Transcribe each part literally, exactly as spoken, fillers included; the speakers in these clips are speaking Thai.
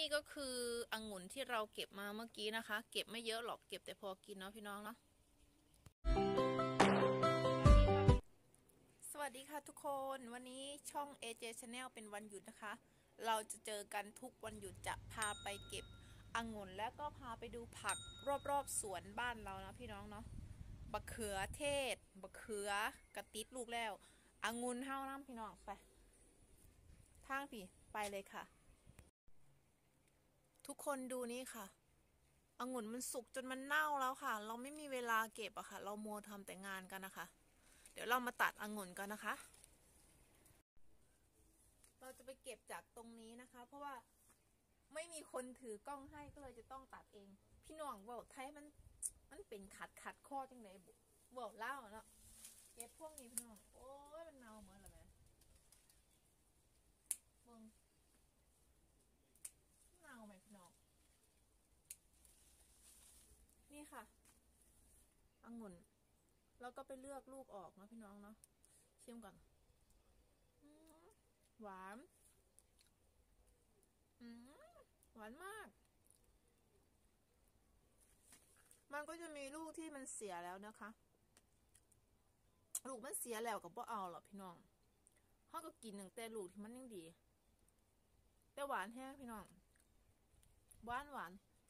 นี่ก็คือองุ่นที่เราเก็บมาเมื่อกี้นะคะ เก็บไม่เยอะหรอกเก็บแต่พอกินเนาะพี่น้องเนาะสวัสดีค่ะทุกคนวันนี้ช่อง เอ เจ Channel เป็นวันหยุดนะคะเราจะเจอกันทุกวันหยุดจะพาไปเก็บองุ่นแล้วก็พาไปดูผักรอบๆสวนบ้านเรานะพี่น้องเนาะบะเขือเทศบะเขือกระติดลูกแล้วองุ่นเท่าน้ำพี่น้องไปทางพี่ไปเลยค่ะทุกคนดูนี่ค่ะองุ่นมันสุกจนมันเน่าแล้วค่ะเราไม่มีเวลาเก็บอะค่ะเราโมทำแต่งานกันนะคะเดี๋ยวเรามาตัดองุ่นกันนะคะเราจะไปเก็บจากตรงนี้นะคะเพราะว่าไม่มีคนถือกล้องให้ก็เลยจะต้องตัดเองพี่น้องบอกไทยมันมันเป็นขัดขัดข้อจังไหนบอกเล่าเนาะเก็บพวกนี้พี่น้องโอ้ยมันเน่าเหมือนอะไรเบิ่งเน่าไหมพี่น้องนี่ค่ะองุ่นแล้วก็ไปเลือกลูกออกนะพี่น้องเนาะชิมก่อนหวานหวานมากมันก็จะมีลูกที่มันเสียแล้วนะคะลูกมันเสียแล้วก็บ่เอาหรอกพี่น้องเขาก็กินหนึ่งแต่ลูกที่มันยังดีแต่หวานแห้งพี่น้องหวานหวาน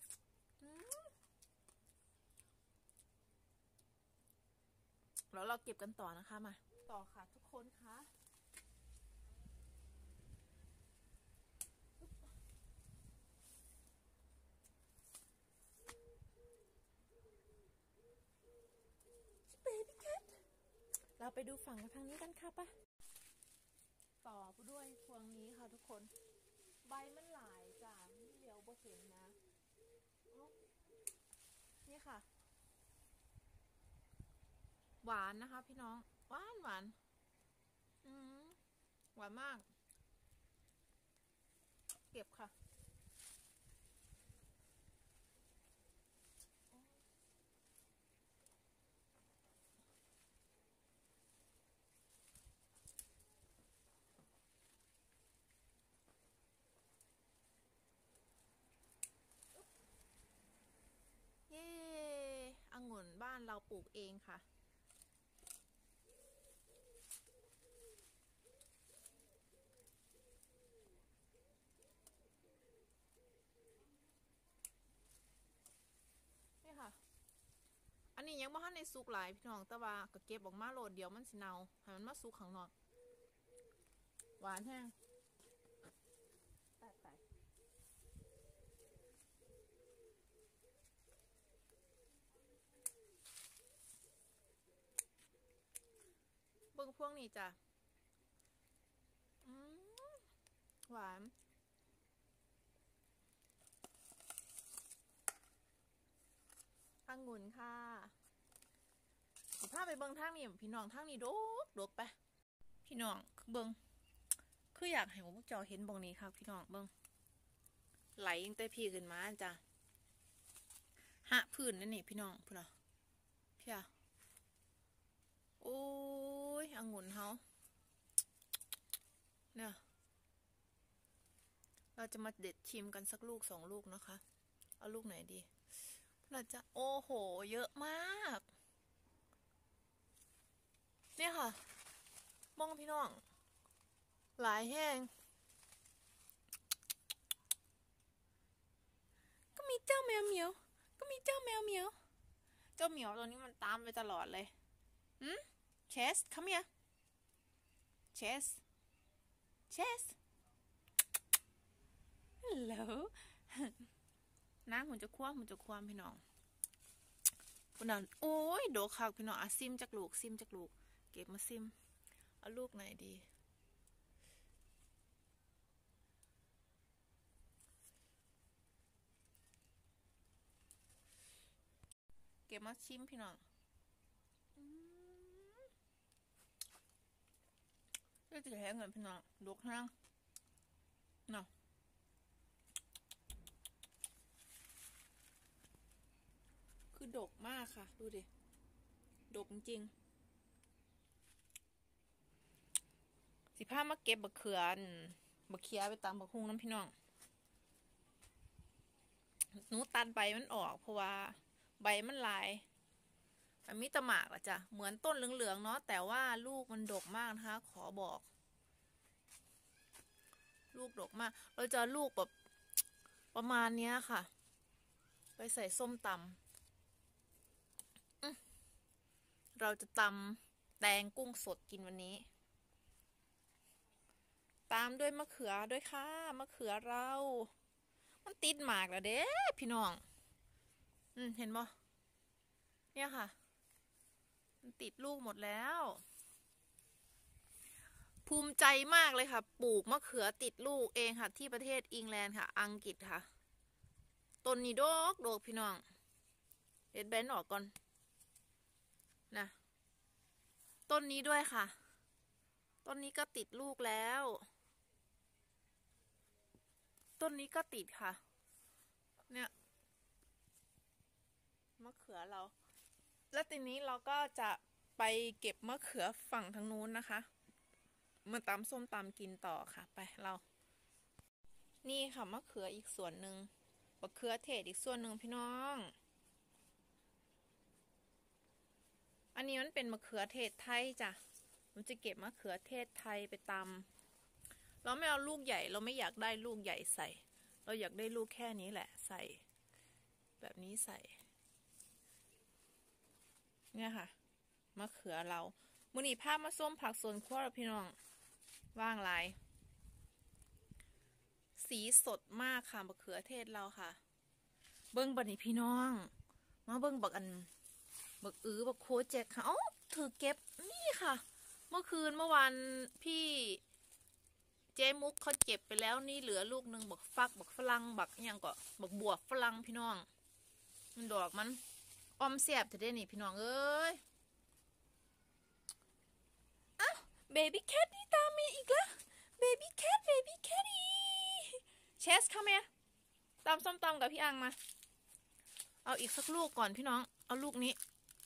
แล้วเราเก็บกันต่อนะคะมาต่อค่ะทุกคนคะเบบี้แคทเราไปดูฝั่งทางนี้กันค่ะปะต่อด้วยพวงนี้ค่ะทุกคนใบมันหลายจ้าที่เดียวบ่เห็นนะนี่ค่ะหวานนะคะพี่น้องหวานหวานอืมหวานมากเก็บค่ะเย้องุ่นบ้านเราปลูกเองค่ะนี่ค่ะอันนี้ยังไม่ทันในสุกหลายพี่น้องแต่ว่าก็เก็บออกมาโหลดเดียวมันสิเน่าให้มันมาสุกข้างนอกหวานแห้งแต่แต่เบิ้งพวกนี้จ้ะหวานองุ่นค่ะถ้าไปเบิ้งทางนี้พี่น้องทางนี้โดกโดกไปพี่น้องเบิ้งคืออยากให้พวกเจ้าเห็นบงนี้ค่ะพี่น้องเบิ้งไหลยังแต่พี่ขึ้นมาจ้ะหะพื้นนั่นนี่พี่น้องพี่น้องพี่อะโอ้ยองุ่นเขาเนี่ยเราจะมาเด็ดชิมกันสักลูกสองลูกนะคะเอาลูกไหนดีเราจะโอ้โหเยอะมากเนี่ยค่ะมองพี่น้องหลายแห้งก็มีเจ้าแมวเหมียวก็มีเจ้าแมวเหมียวเจ้าเหมียวตัวนี้มันตามไปตลอดเลยหืมเชส come here เชส เชส hello น้ำมันจะคว้ามันจะคว้าพี่น้องพี่น้องโอ้ยโดคักพี่น้องอ่ะซิมจากลูกซิมจากลูกเก็บมาซิมเอาลูกไหนดีเก็บมาชิมพี่น้องก็จะแห้งเงินพี่น้องดกห้างเนาะคือดกมากค่ะดูดิดกจริงสิผ้ามาเก็บบักเขือนบักเขียไปตามบักฮุงน้ำพี่น้องนูตัดใบมันออกเพราะว่าใบมันลายมันมีตะหมากละจ้ะเหมือนต้นเหลืองๆเนาะแต่ว่าลูกมันดกมากนะคะขอบอกลูกดกมากเราจะลูกแบบประมาณเนี้ยค่ะไปใส่ส้มตำเราจะตำแตงกุ้งสดกินวันนี้ตามด้วยมะเขือด้วยค่ะมะเขือเรามันติดหมากแล้วเด้พี่น้องอืมเห็นบ่เนี่ยค่ะมันติดลูกหมดแล้วภูมิใจมากเลยค่ะปลูกมะเขือติดลูกเองค่ะที่ประเทศอังกฤษค่ะอังกฤษค่ะต้นนี้ดอกดอกพี่น้องเด็ดแบนออกก่อนนะต้นนี้ด้วยค่ะต้นนี้ก็ติดลูกแล้วต้นนี้ก็ติดค่ะเนี่ยมะเขือเราแล้วทีนี้เราก็จะไปเก็บมะเขือฝั่งทางนู้นนะคะมาตำส้มตำกินต่อค่ะไปเรานี่ค่ะมะเขืออีกส่วนหนึ่งมะเขือเทศอีกส่วนหนึ่งพี่น้องอันนี้มันเป็นมะเขือเทศไทยจ้ะผมจะเก็บมะเขือเทศไทยไปตำเราไม่เอาลูกใหญ่เราไม่อยากได้ลูกใหญ่ใส่เราอยากได้ลูกแค่นี้แหละใส่แบบนี้ใส่เนี่ยค่ะมะเขือเรามื้อนี้พามาส้มผักสวนครัวพี่น้องว่างลายสีสดมากค่ะมะเขือเทศเราค่ะเบิ้งบัดนี้พี่น้องมาเบิ้งบักอันบักอื้อบักโคแจ็คค่ะเอ้าถือเก็บนี่ค่ะเมื่อคืนเมื่อวานพี่เจมุกเขาเก็บไปแล้วนี่เหลือลูกหนึ่งบักฟักบักฝรั่งบักอย่างก็บักบวบฝรั่งพี่น้องมันดอกมันออมแซ่บจะได้นี่พี่น้องเอ้ยอ้าวเบบี้แคทนี่ตามมาอีกแล้วเบบี้แคทเบบี้แคทอีเชสเข้ามาตำส้มตำกับพี่อังมาเอาอีกสักลูกก่อนพี่น้องเอาลูกนี้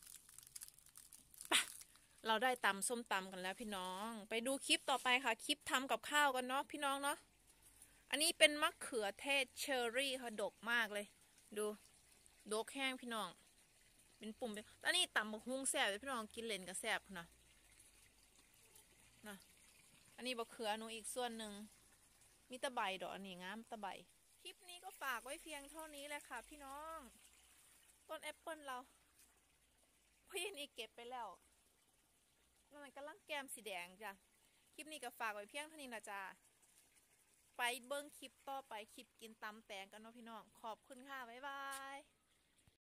เราได้ตำส้มตำกันแล้วพี่น้องไปดูคลิปต่อไปค่ะคลิปทำกับข้าวกันเนาะพี่น้องเนาะอันนี้เป็นมะเขือเทศเชอร์รี่ค่ะดกมากเลยดูดกแห้งพี่น้องเป็นปุ่มเป็นอันนี้ตำบักฮุ้งแซ่บเลยพี่น้องกินเล่นกับแซ่บนะนะอันนี้บักเขือหนูอีกส่วนหนึ่งมีตะไบดอกอันนี้งามตะไบคลิปนี้ก็ฝากไว้เพียงเท่านี้แหละค่ะพี่น้องต้นแอปเปิลเราพี่นี่เก็บไปแล้วมันกำลังแกมสีแดงจ้ะคลิปนี้ก็ฝากไว้เพียงเท่านี้นะจ้าไปเบิ้งคลิปต่อไปคลิปกินตำแตงกันเนาะพี่น้องขอบคุณค่ะบ๊ายบาย